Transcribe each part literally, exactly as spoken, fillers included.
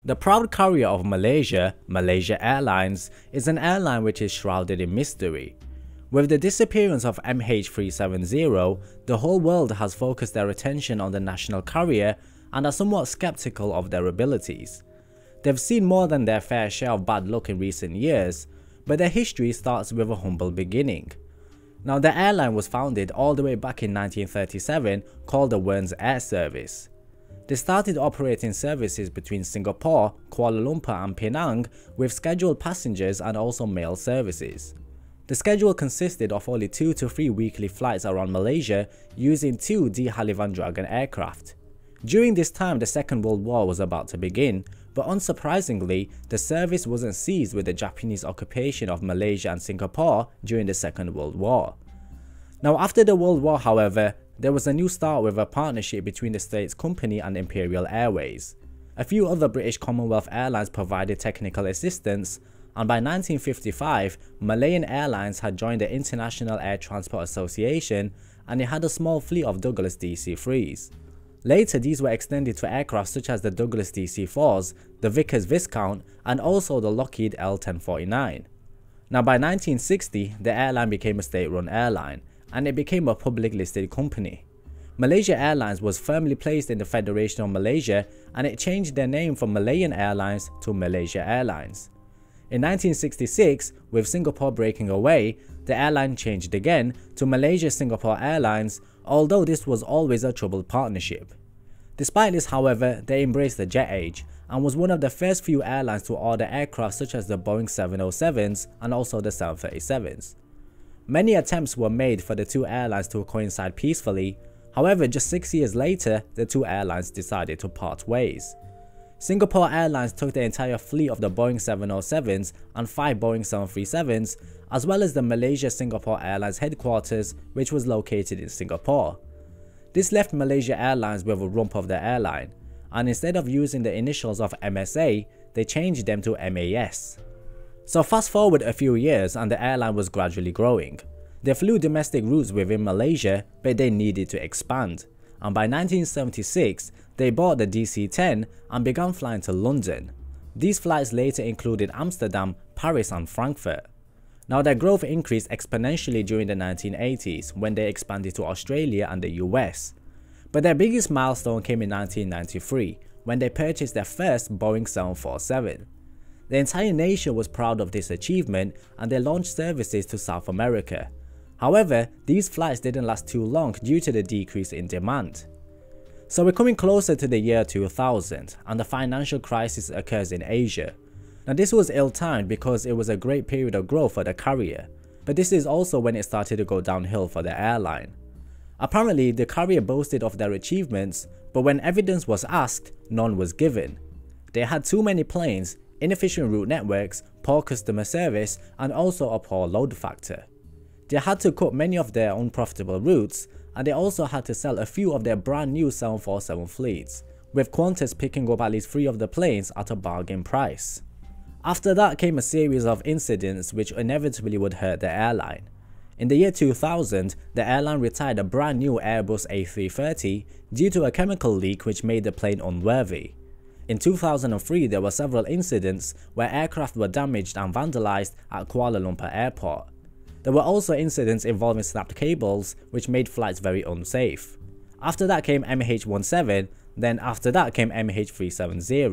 The proud carrier of Malaysia, Malaysia Airlines, is an airline which is shrouded in mystery. With the disappearance of M H three seventy, the whole world has focused their attention on the national carrier and are somewhat skeptical of their abilities. They've seen more than their fair share of bad luck in recent years, but their history starts with a humble beginning. Now, the airline was founded all the way back in nineteen thirty-seven, called the Wurns Air Service. They started operating services between Singapore, Kuala Lumpur and Penang with scheduled passengers and also mail services. The schedule consisted of only two to three weekly flights around Malaysia using two De Havilland Dragon aircraft. During this time, the Second World War was about to begin, but unsurprisingly, the service wasn't seized with the Japanese occupation of Malaysia and Singapore during the Second World War. Now, after the World War, however, there was a new start with a partnership between the States Company and Imperial Airways. A few other British Commonwealth Airlines provided technical assistance, and by nineteen fifty-five, Malayan Airlines had joined the International Air Transport Association and it had a small fleet of Douglas D C threes. Later, these were extended to aircraft such as the Douglas D C fours, the Vickers Viscount, and also the Lockheed L ten forty-nine. Now, by nineteen sixty, the airline became a state-run airline, and it became a public listed company. Malaysia Airlines was firmly placed in the Federation of Malaysia, and it changed their name from Malayan Airlines to Malaysia Airlines. In nineteen sixty-six, with Singapore breaking away, the airline changed again to Malaysia Singapore Airlines, although this was always a troubled partnership. Despite this, however, they embraced the jet age and was one of the first few airlines to order aircraft such as the Boeing seven oh sevens and also the seven thirty-sevens. Many attempts were made for the two airlines to coincide peacefully. However, just six years later, the two airlines decided to part ways. Singapore Airlines took the entire fleet of the Boeing seven oh sevens and five Boeing seven thirty-sevens, as well as the Malaysia Singapore Airlines headquarters, which was located in Singapore. This left Malaysia Airlines with a rump of the airline, and instead of using the initials of M S A, they changed them to M A S. So fast forward a few years and the airline was gradually growing. They flew domestic routes within Malaysia, but they needed to expand, and by nineteen seventy-six, they bought the D C ten and began flying to London. These flights later included Amsterdam, Paris and Frankfurt. Now, their growth increased exponentially during the nineteen eighties when they expanded to Australia and the U S. But their biggest milestone came in nineteen ninety-three when they purchased their first Boeing seven forty-seven. The entire nation was proud of this achievement and they launched services to South America. However, these flights didn't last too long due to the decrease in demand. So we're coming closer to the year two thousand and the financial crisis occurs in Asia. Now, this was ill-timed because it was a great period of growth for the carrier, but this is also when it started to go downhill for the airline. Apparently, the carrier boasted of their achievements, but when evidence was asked, none was given. They had too many planes, inefficient route networks, poor customer service, and also a poor load factor. They had to cut many of their unprofitable routes, and they also had to sell a few of their brand new seven forty-seven fleets, with Qantas picking up at least three of the planes at a bargain price. After that came a series of incidents which inevitably would hurt the airline. In the year two thousand, the airline retired a brand new Airbus A three thirty due to a chemical leak which made the plane unworthy. In two thousand three, there were several incidents where aircraft were damaged and vandalized at Kuala Lumpur Airport. There were also incidents involving snapped cables which made flights very unsafe. After that came M H seventeen, then after that came M H three seventy.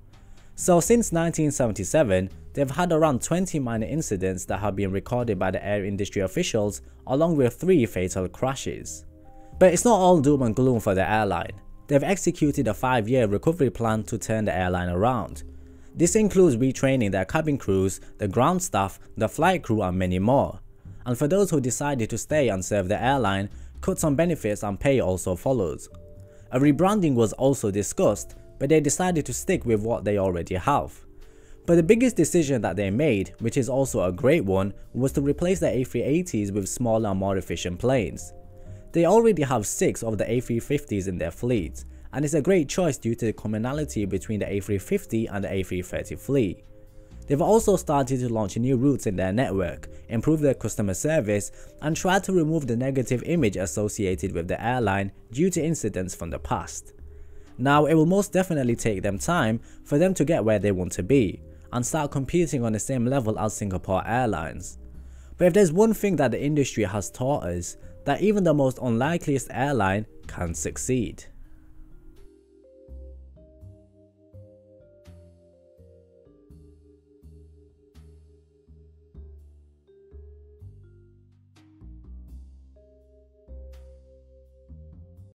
So since nineteen seventy-seven, they've had around twenty minor incidents that have been recorded by the air industry officials, along with three fatal crashes. But it's not all doom and gloom for the airline. They've executed a five year recovery plan to turn the airline around. This includes retraining their cabin crews, the ground staff, the flight crew and many more. And for those who decided to stay and serve the airline, cuts on benefits and pay also followed. A rebranding was also discussed, but they decided to stick with what they already have. But the biggest decision that they made, which is also a great one, was to replace the A three eighties with smaller and more efficient planes. They already have six of the A three fifties in their fleet, and it's a great choice due to the commonality between the A three fifty and the A three thirty fleet. They've also started to launch new routes in their network, improve their customer service, and try to remove the negative image associated with the airline due to incidents from the past. Now, it will most definitely take them time for them to get where they want to be and start competing on the same level as Singapore Airlines. But if there's one thing that the industry has taught us, that even the most unlikeliest airline can succeed.